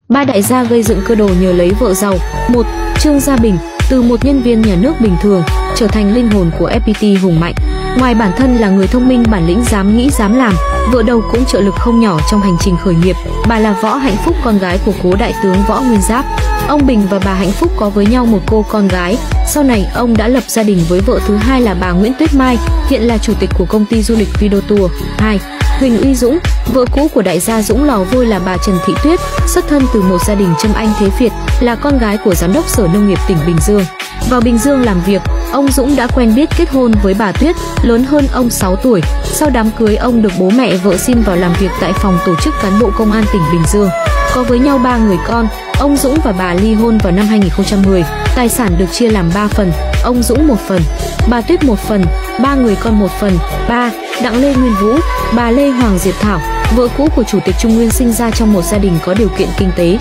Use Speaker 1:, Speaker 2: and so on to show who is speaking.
Speaker 1: Ba đại gia gây dựng cơ đồ nhờ lấy vợ giàu. 1. Trương Gia Bình, từ một nhân viên nhà nước bình thường trở thành linh hồn của FPT hùng mạnh. Ngoài bản thân là người thông minh bản lĩnh dám nghĩ dám làm, vợ đầu cũng trợ lực không nhỏ trong hành trình khởi nghiệp. Bà là Võ Hạnh Phúc, con gái của cố đại tướng Võ Nguyên Giáp. Ông Bình và bà Hạnh Phúc có với nhau một cô con gái. Sau này ông đã lập gia đình với vợ thứ hai là bà Nguyễn Tuyết Mai, hiện là chủ tịch của công ty du lịch Video Tour. 2. Huỳnh Uy Dũng, vợ cũ của đại gia Dũng Lò Vôi là bà Trần Thị Tuyết, xuất thân từ một gia đình Trâm Anh Thế Việt, là con gái của giám đốc Sở Nông nghiệp tỉnh Bình Dương. Vào Bình Dương làm việc, ông Dũng đã quen biết kết hôn với bà Tuyết, lớn hơn ông 6 tuổi. Sau đám cưới, ông được bố mẹ vợ xin vào làm việc tại phòng tổ chức cán bộ công an tỉnh Bình Dương. Có với nhau 3 người con. Ông Dũng và bà ly hôn vào năm 2010. Tài sản được chia làm 3 phần, ông Dũng 1 phần, bà Tuyết 1 phần, 3 người con 1 phần. 3. Đặng Lê Nguyên Vũ, bà Lê Hoàng Diệp Thảo, vợ cũ của Chủ tịch Trung Nguyên, sinh ra trong một gia đình có điều kiện kinh tế.